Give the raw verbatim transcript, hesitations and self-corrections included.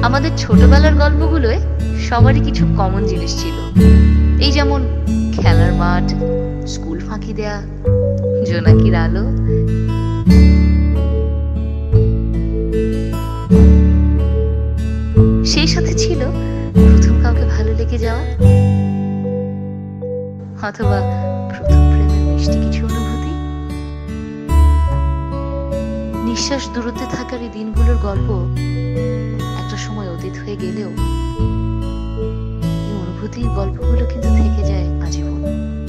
আমাদের ছোটবেলার গল্পগুলোয় সবারই কিছু কমন জিনিস ছিল। এই যেমন খেলার মাঠ, স্কুল ফাঁকি দেয়া, জোনাকির আলো, সেই সাথে ছিল প্রথম কাউকে ভালো লেগে যাওয়া, অথবা প্রথম প্রেমের মিষ্টি কিছু অনুভূতি। নিঃশ্বাস দূরত্বে থাকার এই দিনগুলোর গল্প একটা সময় অতীত হয়ে গেলেও এই অনুভূতির গল্পগুলো কিন্তু থেকে যায় আজীবন।